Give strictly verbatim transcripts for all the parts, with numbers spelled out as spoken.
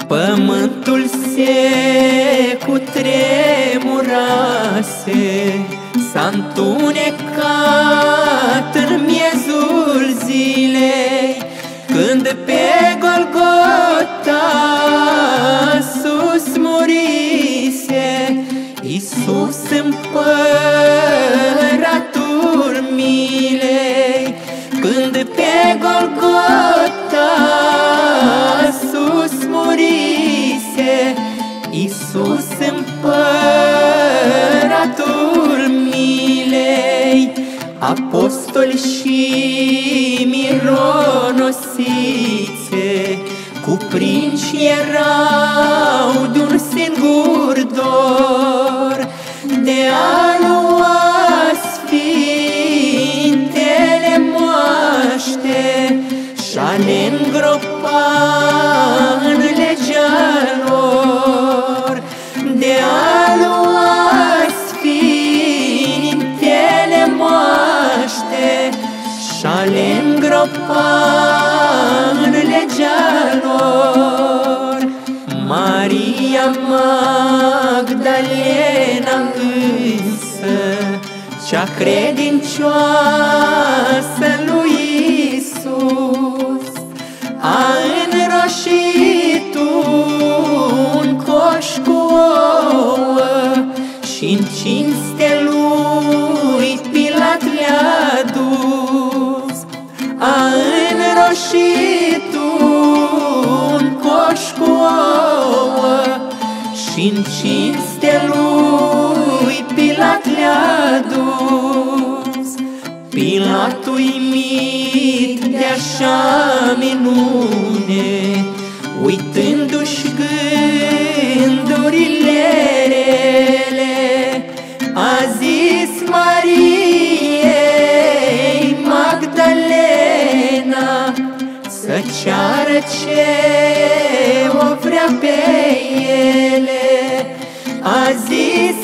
Pământul se cutremurase, s-a întunecat în miezul zilei, când pe Golgota sus murise Iisus, împăratul milei. Când pe Golgota sus murise Iisus, împăratul milei, apostoli și mironosițe cuprinși erau de-un singur dor, de a lua sfintele moaște și-a le îngropa în legea lor, de a lua sfintele moaște și-a le îngropa în legea lor. Maria Magdalena însă, cea credincioasă lui Iisus, a înroșit un coș cu ouă și-n cinste lui Pilat le-a dus. A înroșit un coș cu ouă și-n cinste lui Pilat le-a dus. Pilat, uimit de așa minune, uitându-și gândurile rele, a zis Mariei Magdalena să ceară ce o vrea pe ele. A zis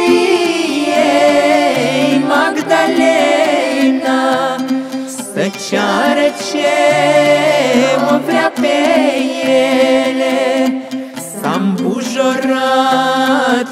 Mariei Magdalena să ceară ce o vrea pe ele. S-a îmbujorat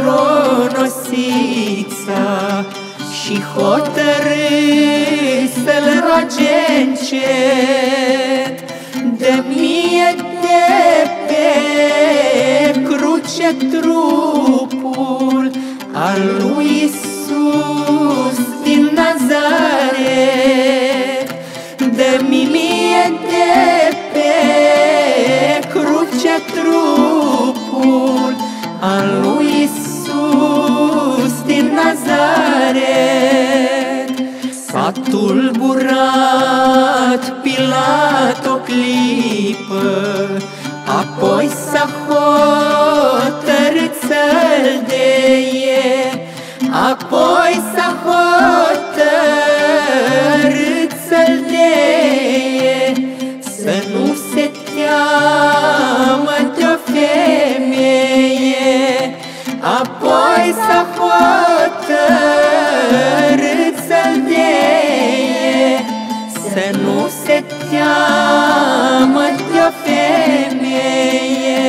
mironosița și hotărât să-l roage încet: dă mie de pe cruce trupul al lui Iisus din Nazaret. Dă-mi mie de pe cruce trupul al lui Iisus din Nazaret. S-a tulburat Pilat o clipă, apoi s-a hotărât să-l deie, apoi s-a hotărât să-l deie, să nu se teamă de-o femeie. Apoi s-a hotărât să-l deie, să nu se teamă de-o femeie.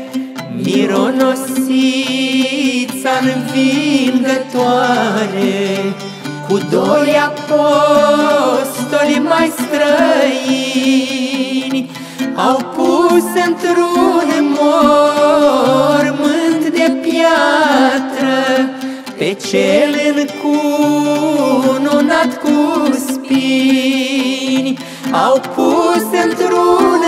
Mironosița învingătoare, cu doi apostoli mai străini, au pus într-un mormânt de piatră pe cel încununat cu spini. Au pus într-un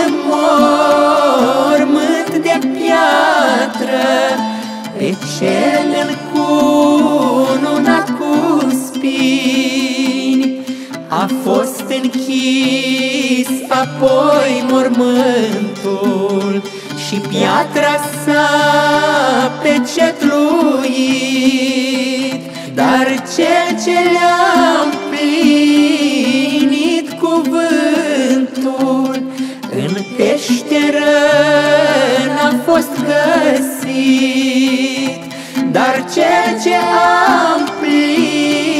mormânt de piatră pe cel încununat cu spini. A fost închis apoi mormântul și piatra s-a pecetluit, dar cel ce le-a împlinit cuvântul în peșteră n-a fost găsit. Dar cel ce a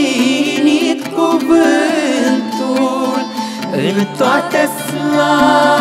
împlinit cuvântul în toată slava